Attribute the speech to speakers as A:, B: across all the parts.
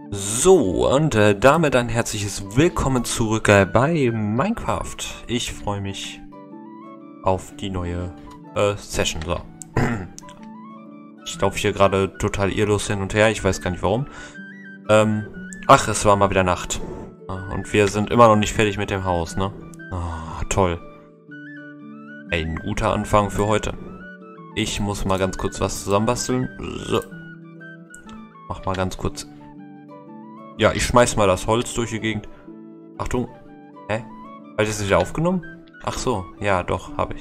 A: So, und damit ein herzliches Willkommen zurück bei Minecraft. Ich freue mich auf die neue Session. So. Ich laufe hier gerade total irrlos hin und her, ich weiß gar nicht warum. Ach, es war mal wieder Nacht. Und wir sind immer noch nicht fertig mit dem Haus, ne? Ah, toll. Ein guter Anfang für heute. Ich muss mal ganz kurz was zusammenbasteln. So. Mach mal ganz kurz. Ja, ich schmeiß mal das Holz durch die Gegend. Achtung. Hä? Habe ich das wieder aufgenommen? Ach so, ja, doch, habe ich.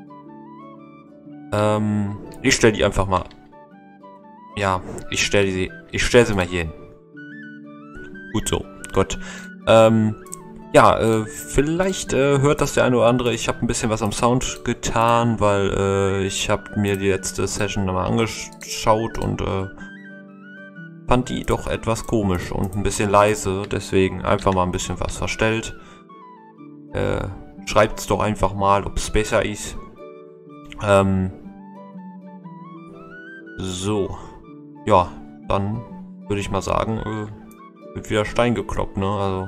A: Ich stelle die einfach mal. Ja, ich stelle sie mal hier hin. Gut so, gut. Ja, vielleicht hört das der eine oder andere. Ich habe ein bisschen was am Sound getan, weil ich habe mir die letzte Session nochmal angeschaut und fand die doch etwas komisch und ein bisschen leise, deswegen einfach mal ein bisschen was verstellt. Schreibt's doch einfach mal, ob es besser ist. So. Ja, dann würde ich mal sagen, wird wieder Stein gekloppt, ne? Also.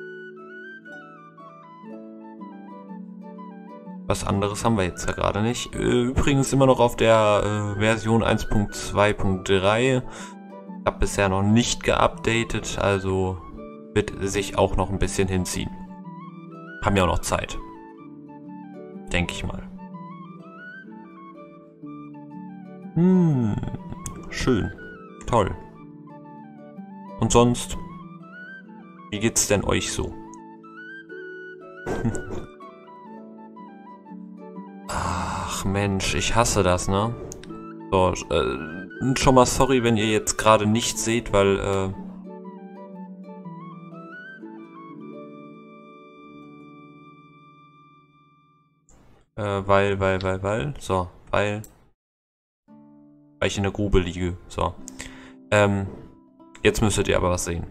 A: Was anderes haben wir jetzt ja gerade nicht. Übrigens immer noch auf der Version 1.2.3. Ich habe bisher noch nicht geupdatet, also wird sich auch noch ein bisschen hinziehen. Haben ja auch noch Zeit. Denke ich mal. Schön. Toll. Und sonst? Wie geht's denn euch so? Ach Mensch, ich hasse das, ne? So, schon mal sorry, wenn ihr jetzt gerade nicht seht, weil, weil ich in der Grube liege, so. Jetzt müsstet ihr aber was sehen.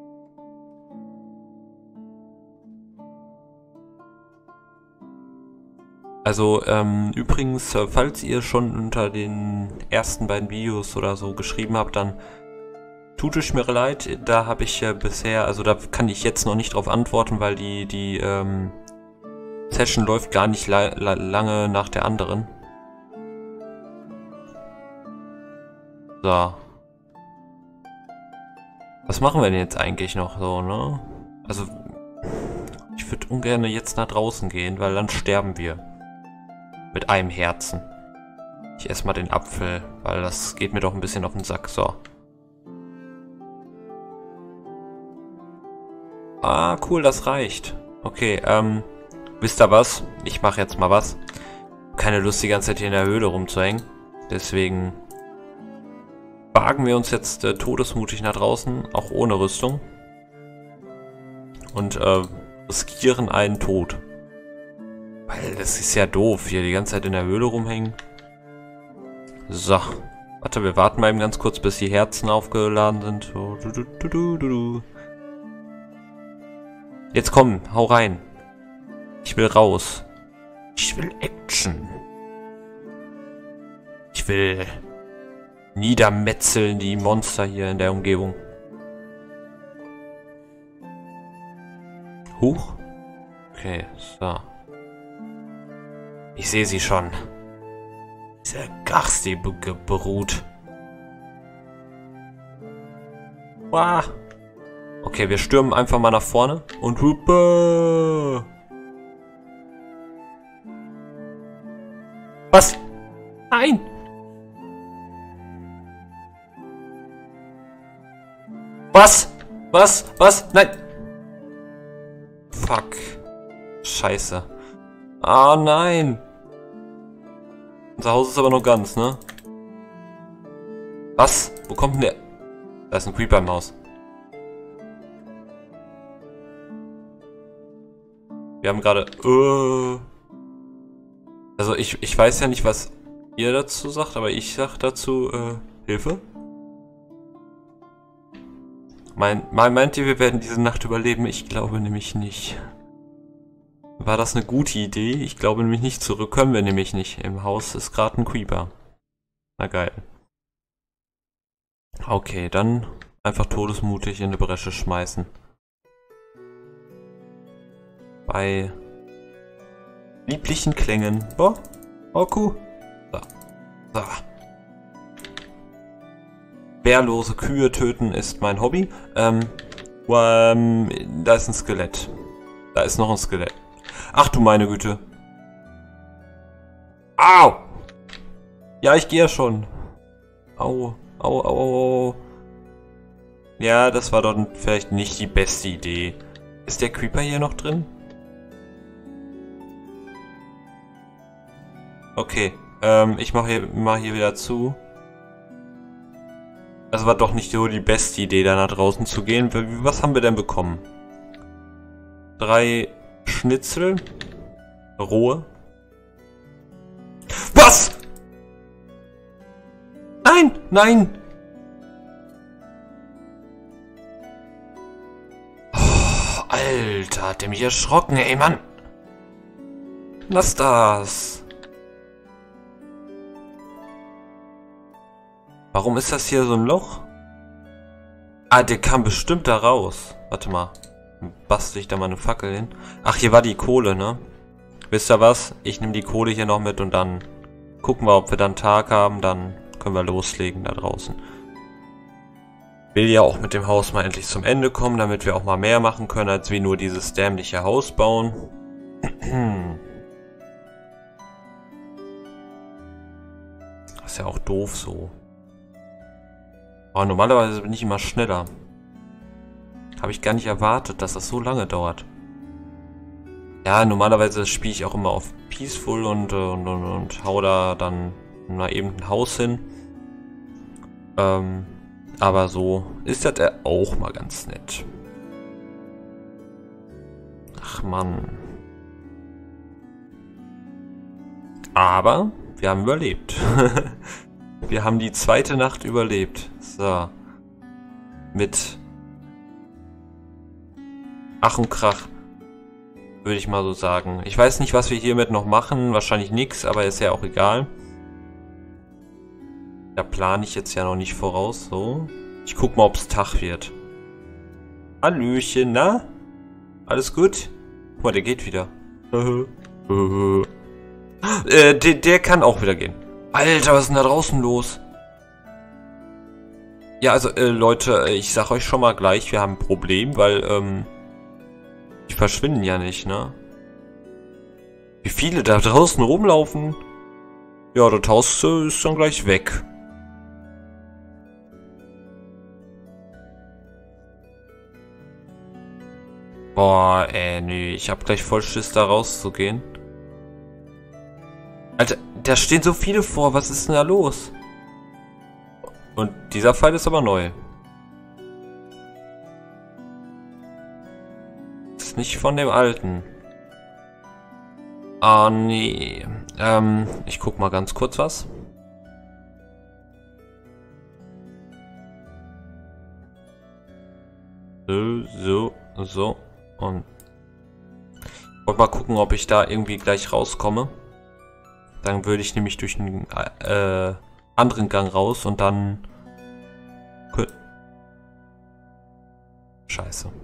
A: Also, übrigens, falls ihr schon unter den ersten beiden Videos oder so geschrieben habt, dann tut es mir leid, da habe ich bisher, also da kann ich jetzt noch nicht drauf antworten, weil die Session läuft gar nicht lange nach der anderen. So. Was machen wir denn jetzt eigentlich noch so, ne? Also, ich würde ungern jetzt nach draußen gehen, weil dann sterben wir. Mit einem Herzen. Ich esse mal den Apfel, weil das geht mir doch ein bisschen auf den Sack. So. Ah, cool, das reicht. Okay, wisst ihr was? Ich mache jetzt mal was. Keine Lust, die ganze Zeit hier in der Höhle rumzuhängen. Deswegen wagen wir uns jetzt todesmutig nach draußen, auch ohne Rüstung. Und riskieren einen Tod. Weil das ist ja doof, hier die ganze Zeit in der Höhle rumhängen. So. Warte, wir warten mal eben ganz kurz, bis die Herzen aufgeladen sind. So, jetzt komm, hau rein. Ich will raus. Ich will Action. Ich will niedermetzeln die Monster hier in der Umgebung. Huch. Okay, so. Ich sehe sie schon. Dieser Gast, die beruht. Wow. Okay, wir stürmen einfach mal nach vorne. Und hupa. Was? Nein! Was? Was? Was? Nein! Fuck. Scheiße. Ah, nein. Unser Haus ist aber noch ganz, ne? Was? Wo kommt denn der? Da ist ein Creeper im Haus. Wir haben gerade... Also ich weiß ja nicht, was ihr dazu sagt, aber ich sag dazu, Hilfe? Meint ihr, wir werden diese Nacht überleben? Ich glaube nämlich nicht. War das eine gute Idee? Ich glaube nämlich nicht. Zurück können wir nämlich nicht. Im Haus ist gerade ein Creeper. Na geil. Okay, dann Einfach todesmutig in die Bresche schmeißen. Bei lieblichen Klängen. Oh, oh, Kuh. So. So. Wehrlose Kühe töten ist mein Hobby. Da ist ein Skelett. Da ist noch ein Skelett. Ach du meine Güte. Au! Ja, ich gehe ja schon. Au, au, au, au. Ja, das war doch vielleicht nicht die beste Idee. Ist der Creeper hier noch drin? Okay, ich mach hier wieder zu. Das war doch nicht so die beste Idee, da nach draußen zu gehen. Was haben wir denn bekommen? 3 Schnitzel. Rohe. Was? Nein, nein. Oh, Alter, hat der mich erschrocken, ey, Mann. Lass das. Warum ist das hier so ein Loch? Ah, der kam bestimmt da raus. Warte mal. Bastel ich da mal eine Fackel hin. Ach, hier war die Kohle, ne? Wisst ihr was? Ich nehme die Kohle hier noch mit und dann gucken wir, ob wir dann Tag haben. Dann können wir loslegen da draußen. Will ja auch mit dem Haus mal endlich zum Ende kommen, damit wir auch mal mehr machen können, als wie nur dieses dämliche Haus bauen. Das ist ja auch doof so. Aber normalerweise bin ich immer schneller. Habe ich gar nicht erwartet, dass das so lange dauert. Ja, normalerweise spiele ich auch immer auf Peaceful und hau da dann mal eben ein Haus hin. Aber so ist das ja auch mal ganz nett. Ach Mann. Aber wir haben überlebt. Wir haben die zweite Nacht überlebt. So. Mit Ach und Krach. Würde ich mal so sagen. Ich weiß nicht, was wir hiermit noch machen. Wahrscheinlich nichts, aber ist ja auch egal. Da plane ich jetzt ja noch nicht voraus. So. Ich guck mal, ob es Tag wird. Hallöchen, na? Alles gut? Guck mal, der geht wieder. Der kann auch wieder gehen. Alter, was ist denn da draußen los? Ja, also, Leute, ich sag euch schon mal gleich, wir haben ein Problem, weil, die verschwinden ja nicht, ne? Wie viele da draußen rumlaufen? Ja, das Haus ist dann gleich weg. Boah, nee, ich hab gleich voll Schiss, da rauszugehen. Alter, da stehen so viele vor, was ist denn da los? Und dieser Pfeil ist aber neu. Ist nicht von dem alten. Ah, nee. Ich guck mal ganz kurz was. So. Und ich wollte mal gucken, ob ich da irgendwie gleich rauskomme. Dann würde ich nämlich durch einen anderen Gang raus und dann... Scheiße.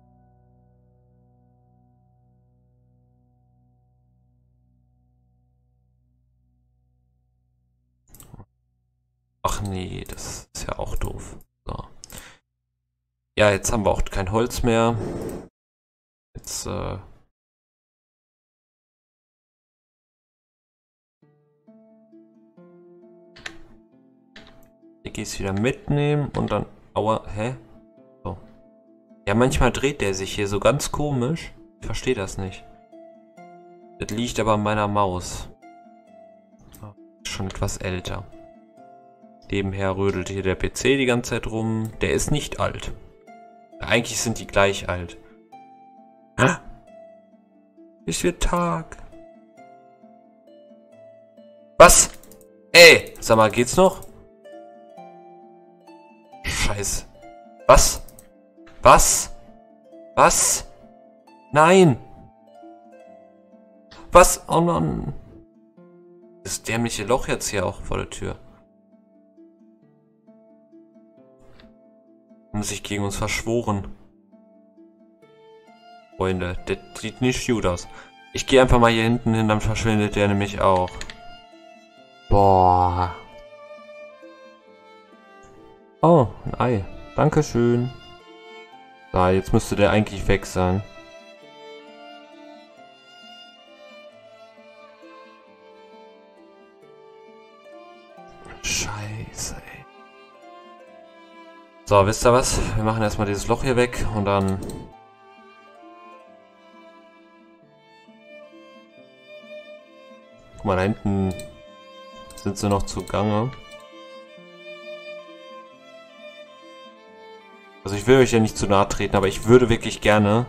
A: Ach nee, das ist ja auch doof. So. Ja, jetzt haben wir auch kein Holz mehr. Jetzt, Dickies wieder mitnehmen und dann... Aua, hä? So. Ja, manchmal dreht der sich hier so ganz komisch. Ich verstehe das nicht. Das liegt aber an meiner Maus. Schon etwas älter. Nebenher rödelt hier der PC die ganze Zeit rum. Der ist nicht alt. Eigentlich sind die gleich alt. Hä? Es wird Tag. Was? Ey, sag mal, geht's noch? Scheiße. Was? Was? Was? Nein! Was? Oh Mann. Das dämliche Loch jetzt hier auch vor der Tür. Haben sich gegen uns verschworen. Freunde, das sieht nicht gut aus. Ich gehe einfach mal hier hinten hin, dann verschwindet der nämlich auch. Boah. Oh, ein Ei. Dankeschön. So, jetzt müsste der eigentlich weg sein. Scheiße, ey. So, wisst ihr was? Wir machen erstmal dieses Loch hier weg und dann... Guck mal, da hinten sind sie noch zugange. Also ich will euch ja nicht zu nahe treten, aber ich würde wirklich gerne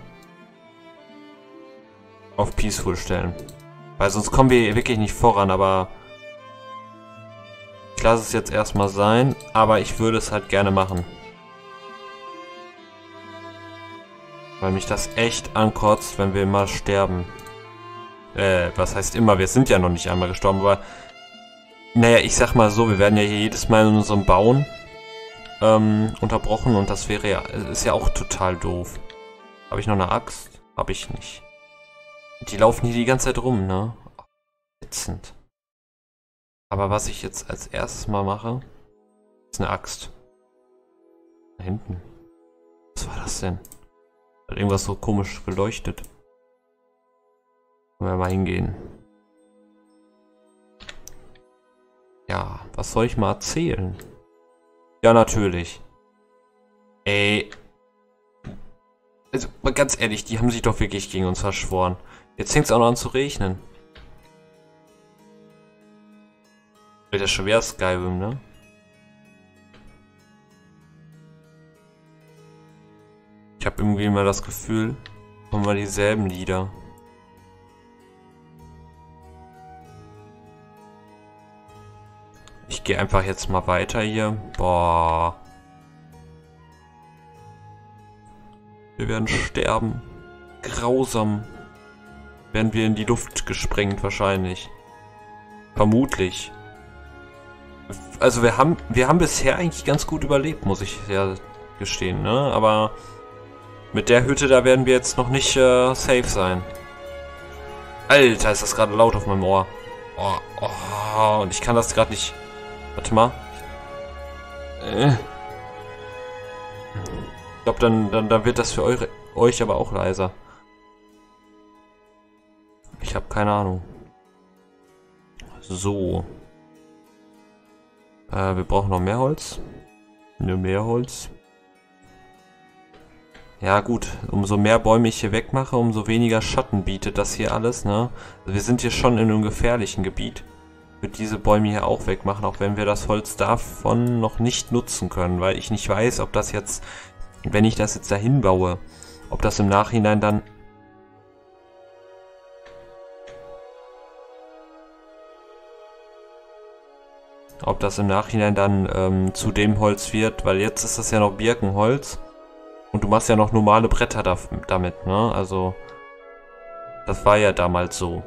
A: auf Peaceful stellen. Weil sonst kommen wir wirklich nicht voran, aber ich lasse es jetzt erstmal sein, aber ich würde es halt gerne machen. Weil mich das echt ankotzt, wenn wir immer sterben. Was heißt immer? Wir sind ja noch nicht einmal gestorben, aber naja, ich sag mal so, wir werden ja hier jedes Mal in unserem Bauen unterbrochen und das wäre ja, ist ja auch total doof. Habe ich noch eine Axt? Habe ich nicht. Die laufen hier die ganze Zeit rum, ne? Ätzend. Aber was ich jetzt als erstes mal mache, ist eine Axt. Da hinten. Was war das denn? Hat irgendwas so komisch geleuchtet. Können wir mal hingehen. Ja, was soll ich mal erzählen? Ja, natürlich. Ey. Also, mal ganz ehrlich, die haben sich doch wirklich gegen uns verschworen. Jetzt fängt es auch noch an zu regnen. Wird ja schon wieder Skyrim, ne? Ich habe irgendwie immer das Gefühl, haben wir dieselben Lieder. Ich gehe einfach jetzt mal weiter hier. Boah. Wir werden sterben. Grausam. Werden wir in die Luft gesprengt wahrscheinlich. Vermutlich. Also wir haben bisher eigentlich ganz gut überlebt, muss ich ja gestehen, ne? Aber mit der Hütte, da werden wir jetzt noch nicht safe sein. Alter, ist das gerade laut auf meinem Ohr. Oh, oh, und ich kann das gerade nicht... Warte mal. Ich glaube, dann wird das für euch aber auch leiser. Ich habe keine Ahnung. So. Wir brauchen noch mehr Holz. Nur mehr Holz. Ja gut, umso mehr Bäume ich hier wegmache, umso weniger Schatten bietet das hier alles, ne? Also wir sind hier schon in einem gefährlichen Gebiet. Ich würde diese Bäume hier auch wegmachen, auch wenn wir das Holz davon noch nicht nutzen können, weil ich nicht weiß, ob das jetzt, wenn ich das jetzt dahin baue, ob das im Nachhinein dann... Ob das im Nachhinein dann zu dem Holz wird, weil jetzt ist das ja noch Birkenholz. Und du machst ja noch normale Bretter damit, ne? Also, das war ja damals so.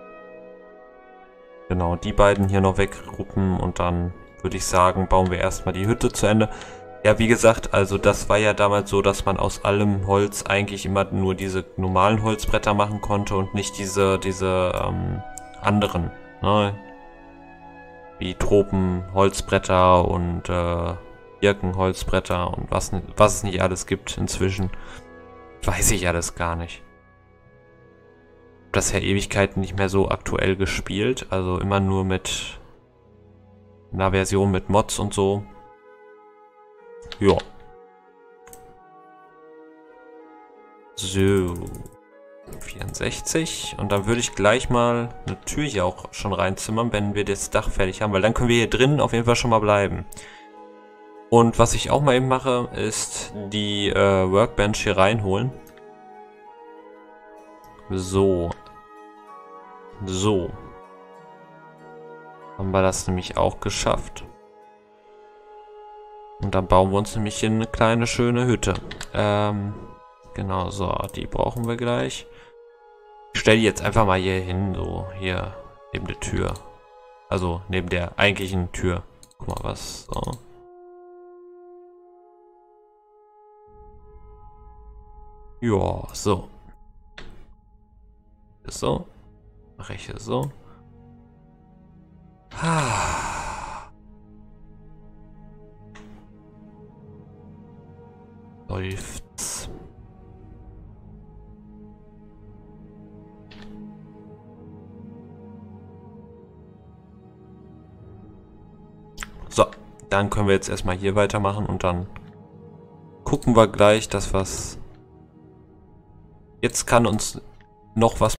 A: Genau, die beiden hier noch wegruppen und dann würde ich sagen, bauen wir erstmal die Hütte zu Ende. Ja, wie gesagt, also das war ja damals so, dass man aus allem Holz eigentlich immer nur diese normalen Holzbretter machen konnte und nicht diese anderen, ne? Wie Tropenholzbretter und Birkenholzbretter und was es nicht alles gibt inzwischen. Weiß ich alles gar nicht. Das ja Ewigkeiten nicht mehr so aktuell gespielt, also immer nur mit einer Version mit Mods und so. Ja. So. 64. Und dann würde ich gleich mal eine Tür hier auch schon reinzimmern, wenn wir das Dach fertig haben, weil dann können wir hier drinnen auf jeden Fall schon mal bleiben. Und was ich auch mal eben mache, ist die Workbench hier reinholen. So. So. Haben wir das nämlich auch geschafft. Und dann bauen wir uns nämlich hier eine kleine schöne Hütte. Genau, so, die brauchen wir gleich. Ich stelle die jetzt einfach mal hier hin, so, hier, neben der Tür. Also, neben der eigentlichen Tür. Guck mal, was, so. Ja, so. So. Mache ich es so. Läuft's. So, dann können wir jetzt erstmal hier weitermachen und dann gucken wir gleich, dass was... Jetzt kann uns noch was